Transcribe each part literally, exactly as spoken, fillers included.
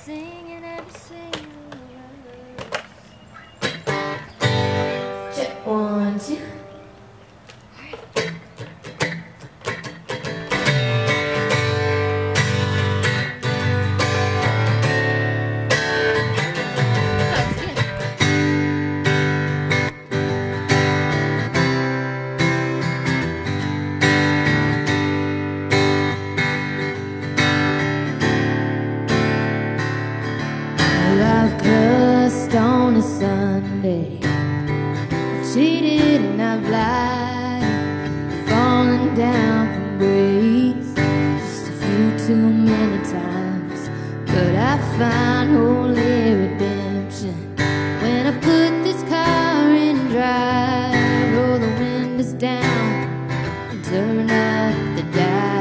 singing every single word. Check one, two. I've cussed on a Sunday, I've cheated and I've lied, fallen down from grace just a few too many times. But I find holy redemption when I put this car in drive, roll the windows down and turn up the dial.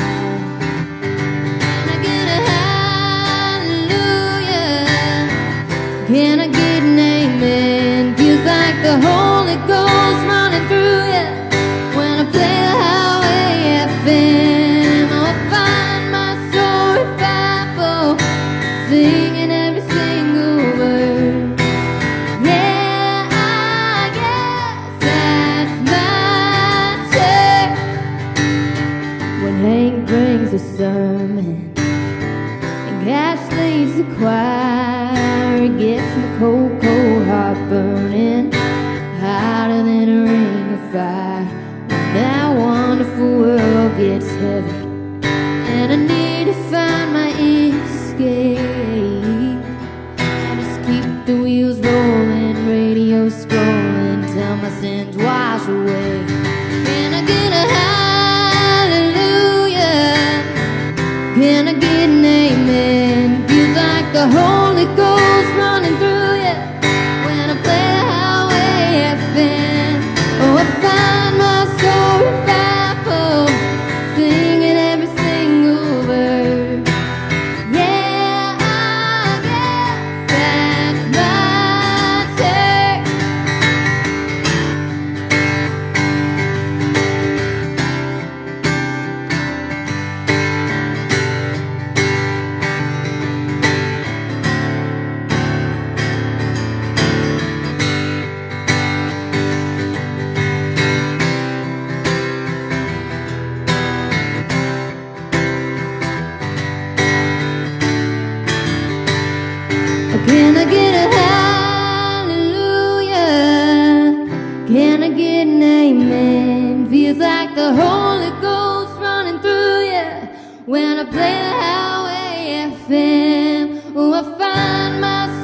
Can I get an amen? Feels like the Holy Ghost running through you when I play the highway F M. Oh, I find my soul revival, singing every single word. Yeah, I guess that's my church. When Hank brings a sermon and Cash leads the choir, it gets my cold, cold heart burning hotter than a ring of fire. When that wonderful world gets heavy and I need to find my escape, I just keep the wheels rolling, radio scrolling till my sins wash away. Can I get a hallelujah? Can I get an amen? Feels like the Holy Ghost running through you when I play the highway F M. Oh, I find my soul revival, singing every single word. Yeah, I guess that's my church. Can I get a hallelujah? Can I get an amen? Feels like the Holy Ghost running through you when I play the highway F M. Oh, I find myself